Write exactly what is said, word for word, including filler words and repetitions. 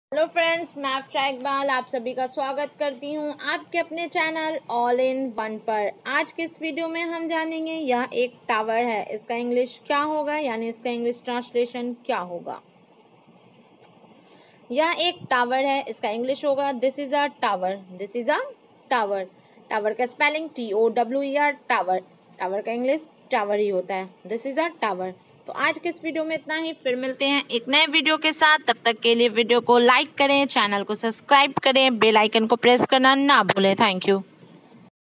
Hello friends, मैं अफ्रा इकबाल आप सभी का स्वागत करती हूं आपके अपने चैनल ऑल इन वन पर। आज के इस वीडियो में हम जानेंगे यह एक टावर है, इसका इंग्लिश क्या होगा, यानी इसका इंग्लिश ट्रांसलेशन क्या होगा। यह एक टावर है, इसका इंग्लिश होगा this is a tower. This is a tower. Tower का spelling T O W E R, tower. Tower का इंग्लिश टावर ही होता है। This is a tower. तो आज के इस वीडियो में इतना ही, फिर मिलते हैं एक नए वीडियो के साथ। तब तक के लिए वीडियो को लाइक करें, चैनल को सब्सक्राइब करें, बेल आइकन को प्रेस करना ना भूलें। Thank you.